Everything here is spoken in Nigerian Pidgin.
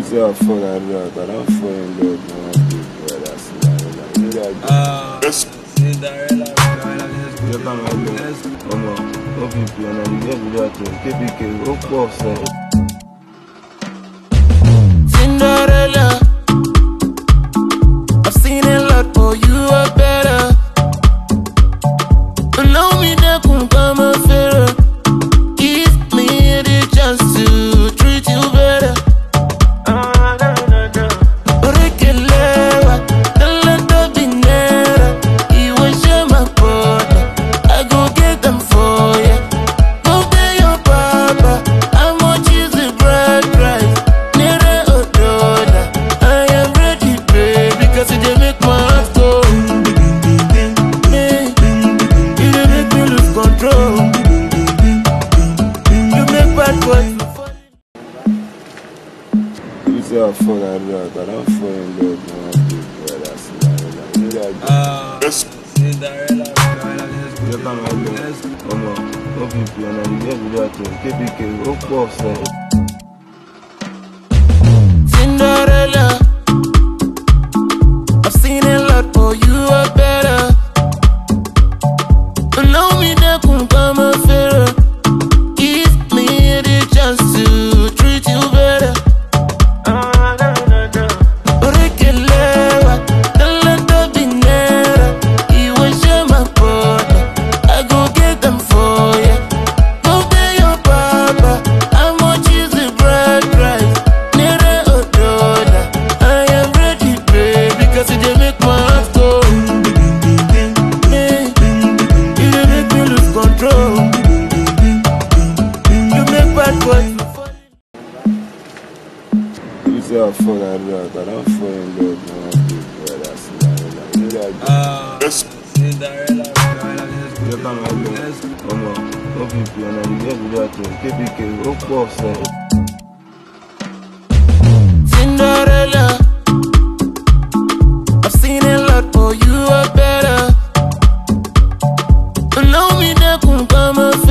say I fall in love, I don't fall in love with one big brother. Cinderella, You come and look. No people, and I'm here with that. KBK, oh, boss. Cinderella, I've seen a lot, but you are better. Allow me to come a fair. Give me the chance to treat you better. You say I fall in love, I don't fall in love with one big brother. Cinderella, You come and look. No people, and I'm here with that. KBK, oh, boss. Cinderella, I've seen a lot, but you are better. Allow me to come a fair. Give me the chance to treat you better. You say I fall in love, I don't fall in love with one big brother. Cinderella, You come and look. No people, and I'm here with that. KBK, oh, boss. Cinderella, I've seen a lot, but you are better. Allow me to come a